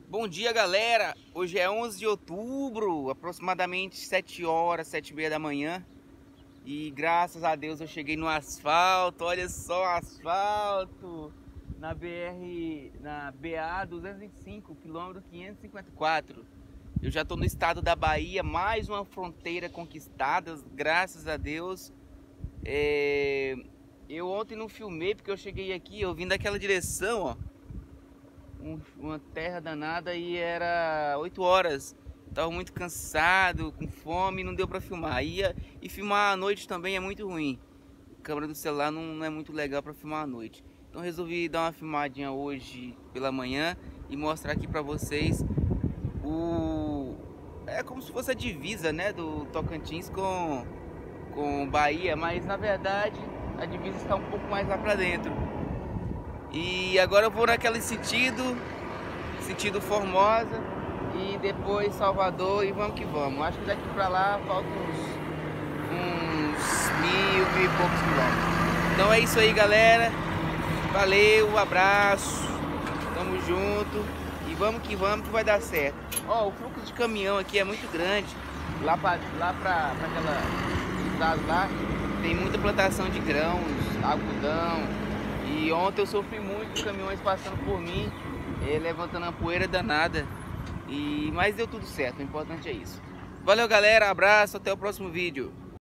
Bom dia, galera! Hoje é 11 de outubro, aproximadamente 7 horas, 7h30 da manhã. E graças a Deus eu cheguei no asfalto. Olha só o asfalto na BA 225, quilômetro 554. Eu já estou no estado da Bahia, mais uma fronteira conquistada, graças a Deus. Eu ontem não filmei porque eu cheguei aqui, eu vim daquela direção, ó. Uma terra danada e era 8 horas. Tava muito cansado, com fome, não deu pra filmar. E filmar à noite também é muito ruim. A câmera do celular não é muito legal pra filmar à noite. Então resolvi dar uma filmadinha hoje pela manhã e mostrar aqui pra vocês é como se fosse a divisa, né, do Tocantins com Bahia, mas na verdade a divisa está um pouco mais lá pra dentro. E agora eu vou naquele sentido Formosa e depois Salvador e vamos que vamos. Acho que daqui pra lá faltam uns 1000 e poucos quilômetros. Então é isso aí, galera. Valeu, abraço. Tamo junto e vamos que vai dar certo. Ó, o fluxo de caminhão aqui é muito grande. Lá pra aquele estado lá tem muita plantação de grãos, algodão. E ontem eu sofri muito, caminhões passando por mim, levantando uma poeira danada. Mas deu tudo certo, o importante é isso. Valeu, galera, abraço, até o próximo vídeo.